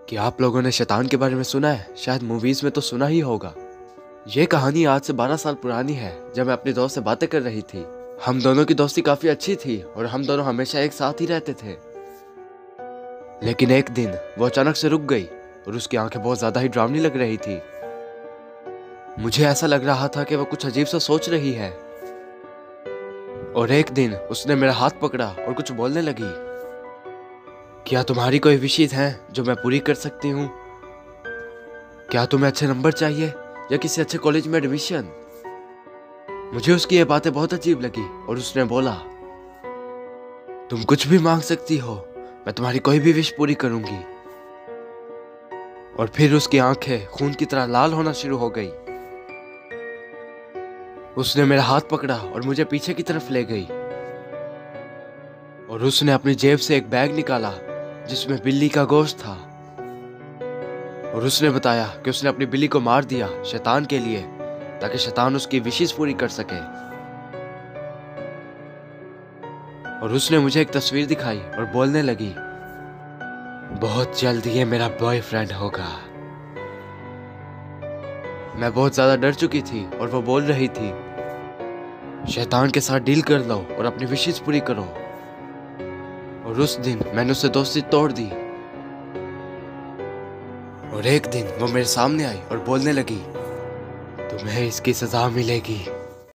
कि आप लोगों ने शैतान के बारे में सुना है? शायद मूवीज में तो सुना ही होगा। ये कहानी आज से 12 साल पुरानी है, जब मैं अपने दोस्त से बातें कर रही थी। हम दोनों की दोस्ती काफी अच्छी थी और हम दोनों हमेशा एक साथ ही रहते थे। लेकिन एक दिन वो अचानक से रुक गई और उसकी आंखें बहुत ज्यादा ही डरावनी लग रही थी। मुझे ऐसा लग रहा था कि वो कुछ अजीब सा सोच रही है। और एक दिन उसने मेरा हाथ पकड़ा और कुछ बोलने लगी। क्या तुम्हारी कोई विशेष है जो मैं पूरी कर सकती हूँ? क्या तुम्हें अच्छे नंबर चाहिए या किसी अच्छे कॉलेज में एडमिशन? मुझे उसकी ये बातें बहुत अजीब लगी और उसने बोला, तुम कुछ भी मांग सकती हो, मैं तुम्हारी कोई भी विश पूरी करूंगी। और फिर उसकी आंखें खून की तरह लाल होना शुरू हो गई। उसने मेरा हाथ पकड़ा और मुझे पीछे की तरफ ले गई और उसने अपनी जेब से एक बैग निकाला जिसमें बिल्ली का गोश्त था। और उसने बताया कि उसने अपनी बिल्ली को मार दिया शैतान के लिए, ताकि शैतान उसकी विशेष पूरी कर सके। और उसने मुझे एक तस्वीर दिखाई और बोलने लगी, बहुत जल्द ये मेरा बॉयफ्रेंड होगा। मैं बहुत ज्यादा डर चुकी थी और वो बोल रही थी, शैतान के साथ डील कर लो और अपनी विशेष पूरी करो। और उस दिन मैंने उससे दोस्ती तोड़ दी। और एक दिन वो मेरे सामने आई और बोलने लगी, तुम्हें इसकी सजा मिलेगी।